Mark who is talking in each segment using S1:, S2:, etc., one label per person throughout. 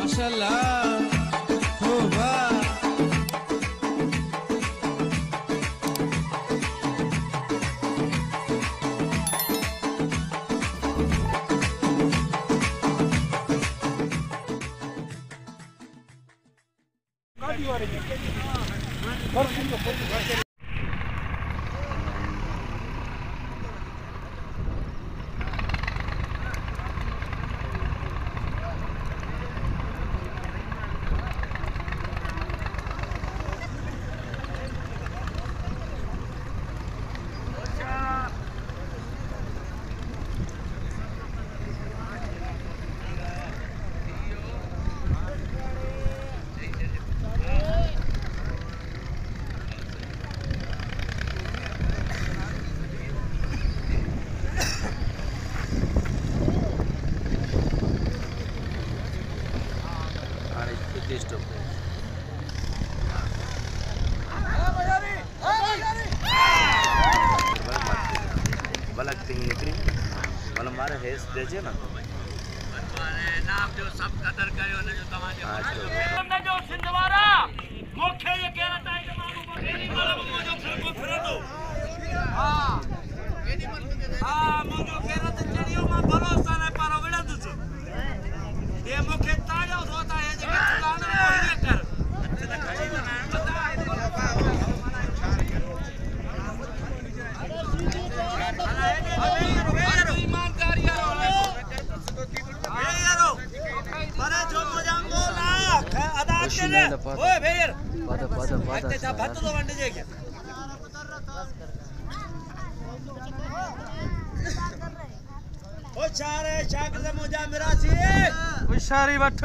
S1: देजे ना नाम जो सब कदर कयो ने जो तमाजे हमने जो सिंधवारा मुख्य ये कहना चाहिए मालूम एनी मालूम जो को फिर दो हां मुझे कहना तो चढ़ियो मां भरोसा ने पर विड़ा दुस ये मुख्य ताजा होता है जे लाने कोई कर ओए भैया बात जा बात तो वंडे जे के ओ चारे शागिर्द मुजा मिरासी होशियारी वठ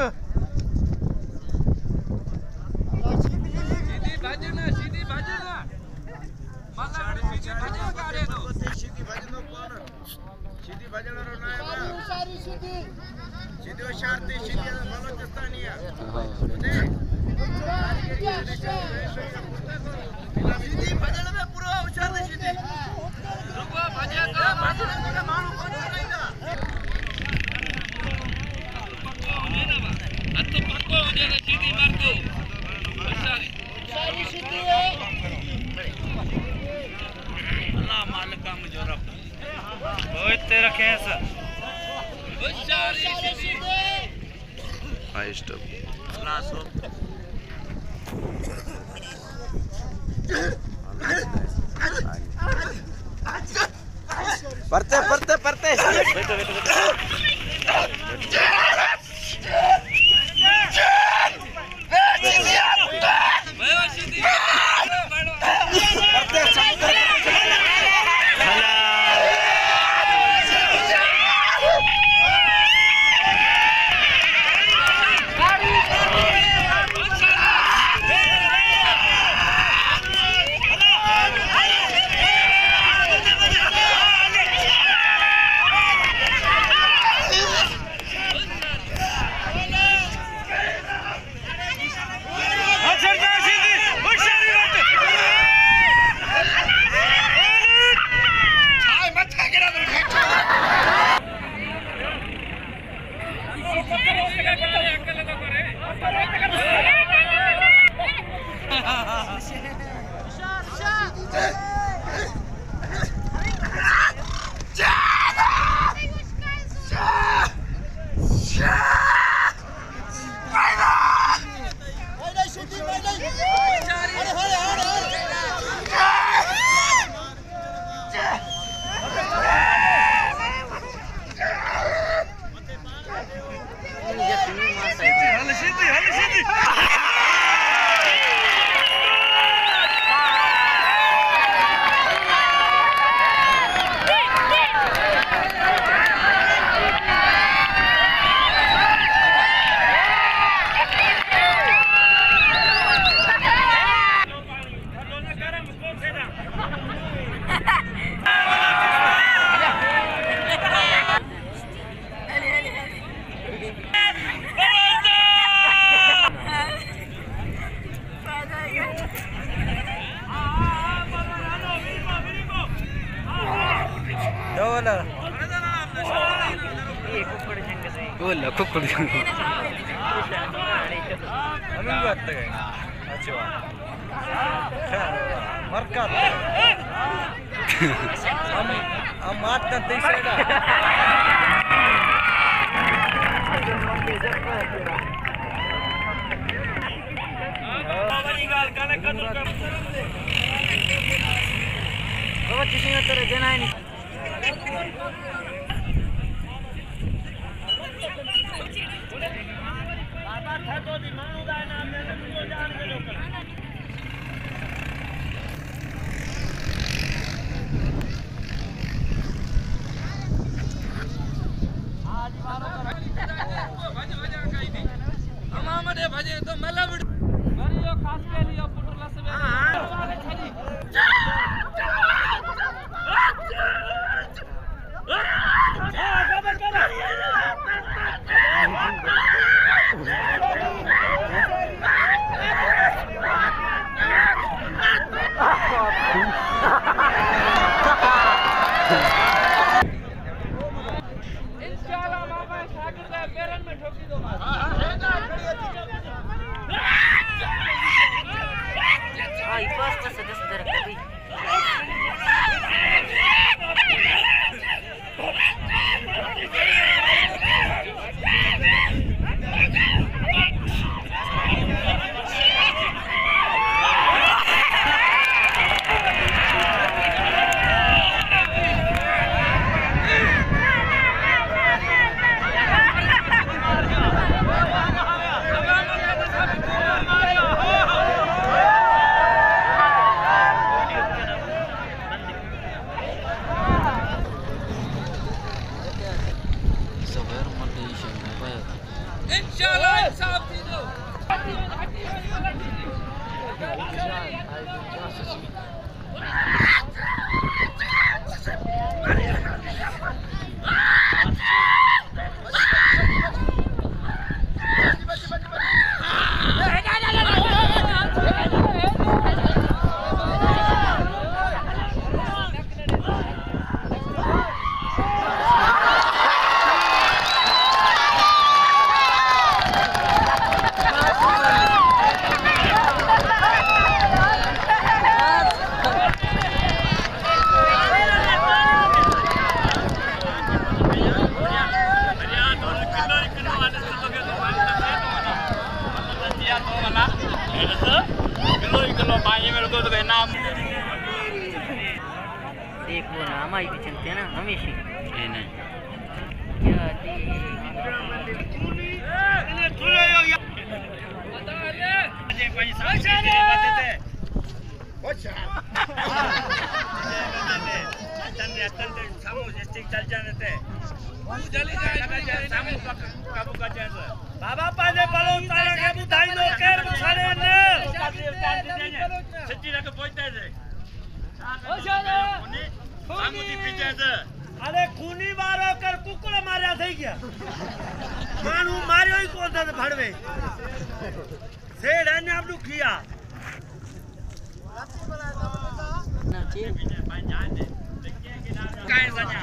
S1: सीधी भजना माला सीधी भजना करे दो सीधी भजनो कोन सीधी भजन रो ना सारी सीधी होशियारती सीधी बलोचिस्तानिया सीधी भजन में पूरा होशियार सीधी रुको भजे का भजन के मानू कोन कइदा पक्को हो जाए सीधी मार दो होशियारी सारी सीधी है अल्लाह मालिक का मुझे रब ओए ते रखे सर होशियारी सीधी हाई स्टॉप क्लास हो परते बैठो बोला कुकुड़
S2: हम भी बात करेंगे। अच्छा मरका हम मात करते ही भजे तो मतलब खास के लिए पुटला से इंशाल्लाह बाबा साकिब के पैरन में ठोकी दो इंशाल्लाह इंसाफ दे दो
S3: देखो ना हमारी भी चलते हैं ना हमेशा
S2: ये नहीं
S1: बाबा पाले पलो ताला के बुधाई दो केर मुसारे ने सच्ची रख पहुंचते है अरे खूनी मारो कर कुकड़ मारा થઈ ગયા માણું માર્યો ઈ કોણ થા ભડવે શેડ આને આપડું ખિયા કાઈ સજા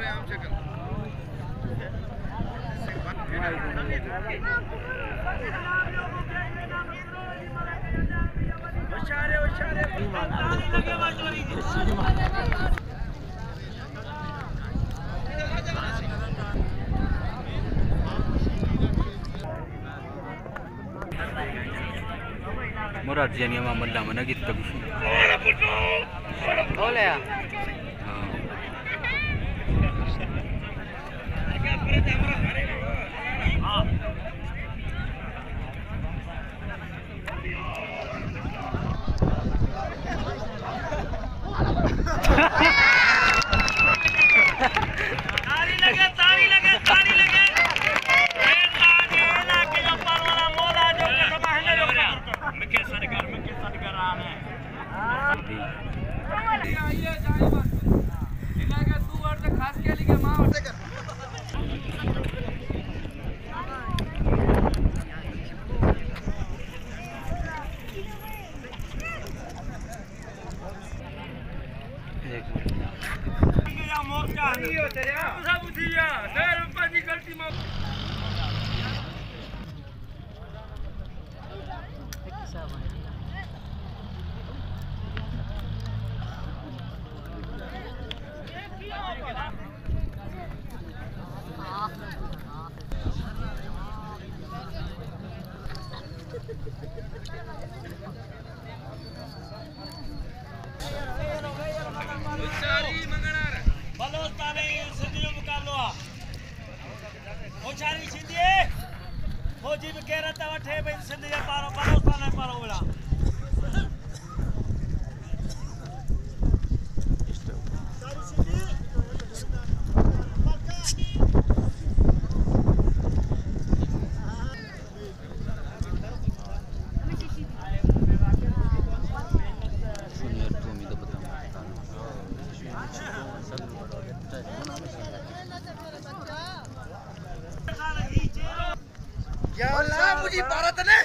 S4: मुराद जानी हम मल्ला मना की तब
S3: बोले
S1: ताली लगे के जो पर वाला मोला जो के समाहने जो मके सदगर आने
S2: ये जाई बस इलाका तू और से खास के लिए मां और कर
S1: मोर्चा नहीं तेरे सब दिया सर ऊपर की गलती में होशारी सिंधी फौजी भी कह रहा था वठे भाई सिंधी जा पारो बलोस्तान पारो बोला
S5: या अल्लाह मुझे भारत ने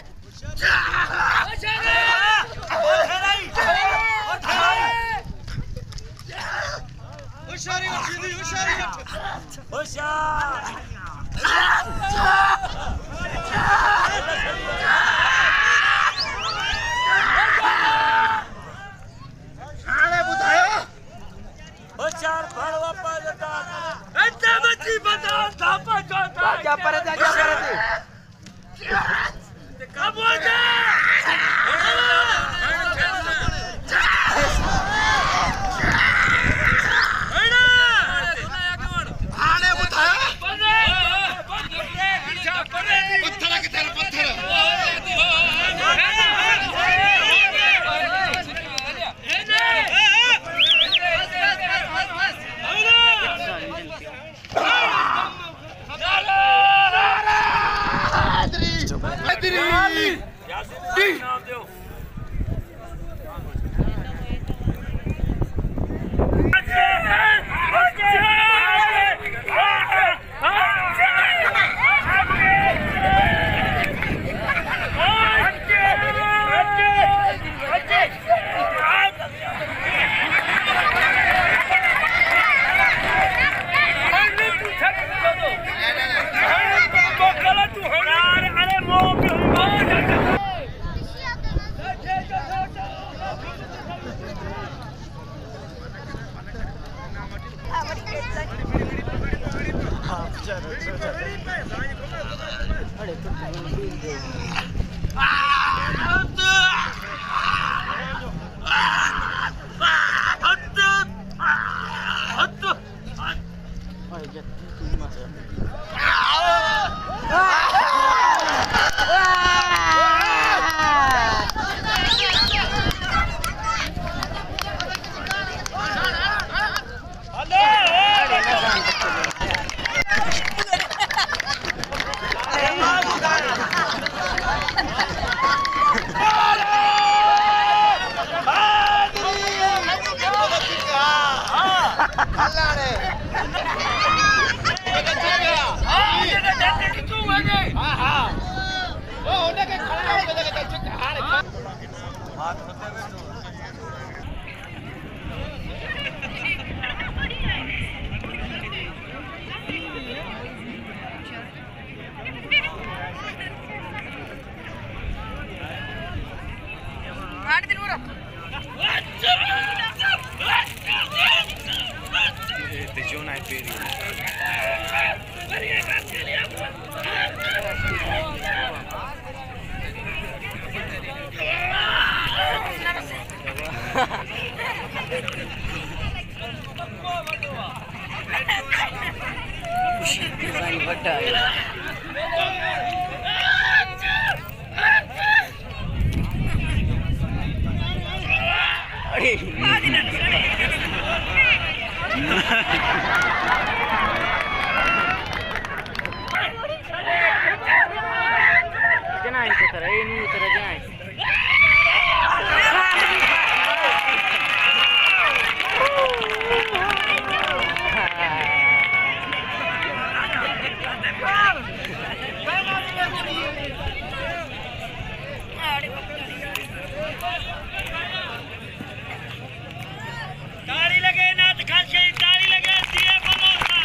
S1: ताली लगे ना खासे ताली लगे दिए बलोसा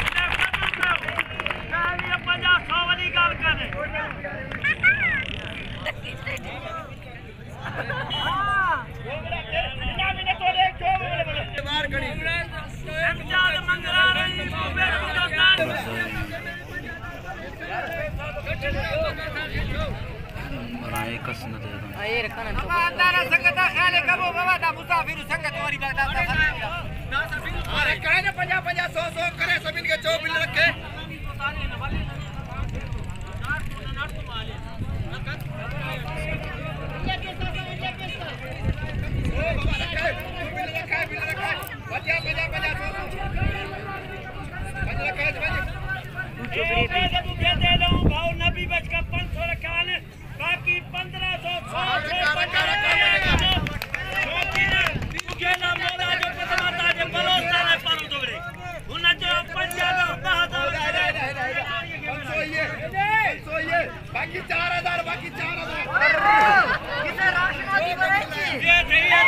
S1: ताली 50 वाली गाल करे बाहर खड़ी एमजाद मंगरा रही बेर मुदतान
S4: राय कसं दे
S3: ये रखना तो
S5: अंदारा संगत खाने कबो बाबा दा मुसाफिर संगत वाली बात अरे काहे ने 50 50 100 100 करे सभी के 2 बिल रखे
S1: दे दो भाव नबी बच का 500 रखा ने बाकी 1500 गेला मोरा जो पतमाता जे बलोसा ने पारू दोगरे उन जो 50
S5: ये बाकी 4000 बाकी 4000 कितने राशि बची
S1: ये भैया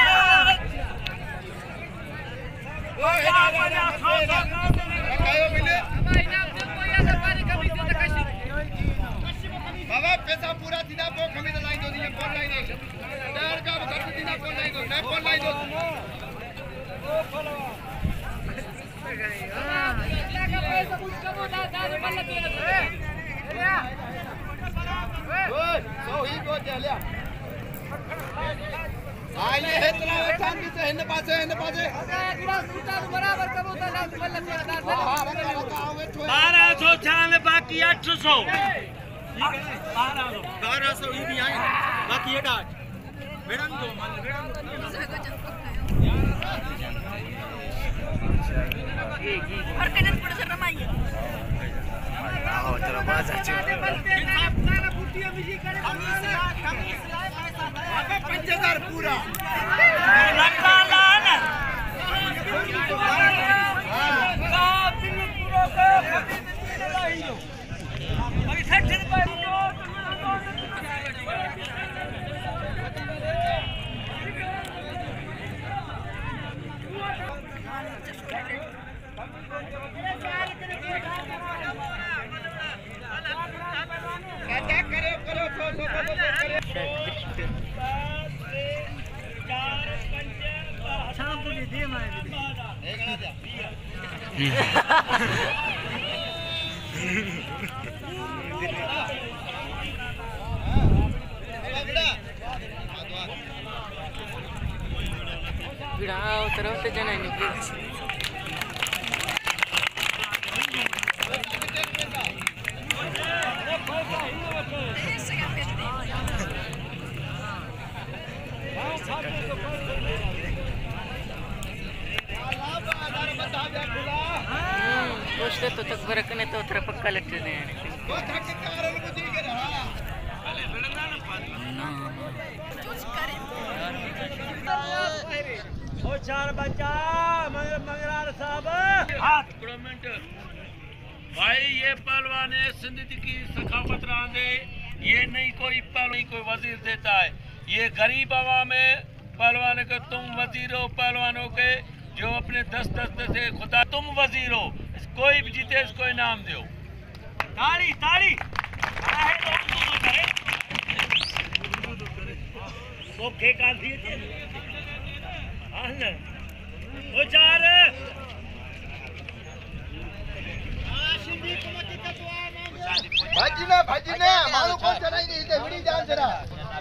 S5: बाबा पैसा पूरा दिना को कमी तो लाइन दो दिया कौन लाइन है डर का घर दिना कौन लाइन दो मैं कौन लाइन दो सो ही को चलिया आइए है तलाव ठान से हिंद पासे बराबर कबो तो लाख हां हां
S1: 1200 में बाकी 800
S5: 1200 ही भी आए बाकी एक आठ मैडम दो
S6: और कने पड़ सर रमाइए
S4: आओ तेरा बाजा
S5: अबे 5000 पूरा
S1: लगता लान
S3: तरफ से जाना है उससे तो तक बरकने तो उधर पक्का लगते हैं
S1: ओ चार बच्चा मंगरार साहब हाथ मिनट भाई ये पहलवान है सिंध की सखावत रांदे ये नहीं कोई पहलवान कोई वजीर देता है ये गरीब आवाम है पहलवान को तुम वजीर हो पहलवानों के जो अपने दस्त से खुदा तुम वजीर हो कोई भी जीते इसको इनाम दो ताली ताली ओके का दिए ओ चार
S5: भाजीने मारू कोण चढाई नाही इथे विडी जान जरा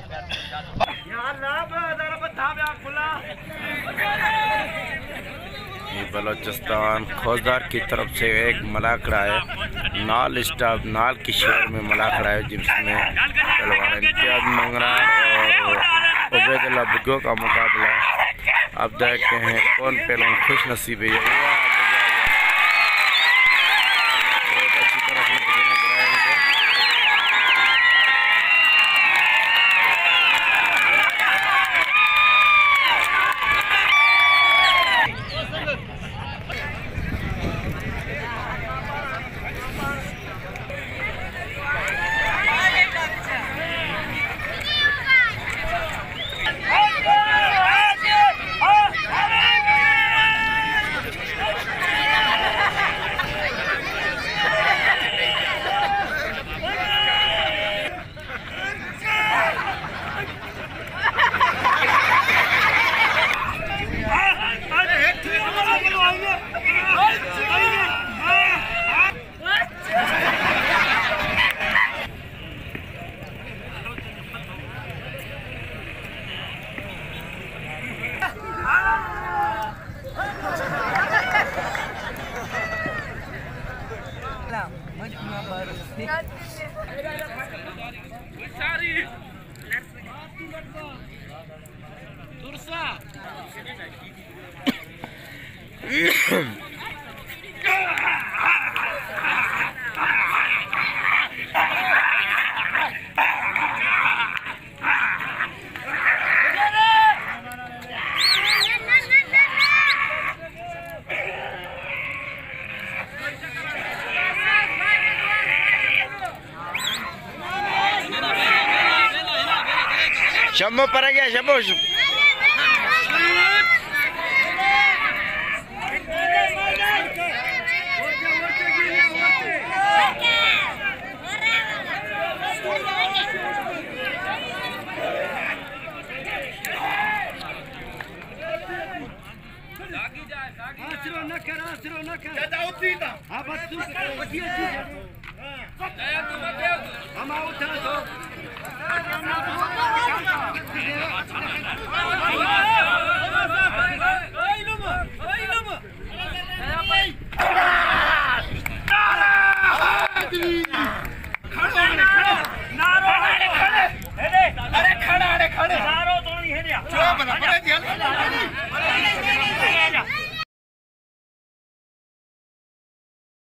S4: ये बलोचिस्तान खोजदार की तरफ से एक मलाकड़ा है। नाल स्टाफ नाल की शहर में मलाकड़ा है जिसमें पहलवान इम्तियाज मंगरा और उबैदुल्लाह बुग्गो का मुकाबला। अब देखते हैं कौन पहलवान खुश नसीब है। बहुत अच्छी तरह से शम्मो पर गया शम्मो
S1: खड़े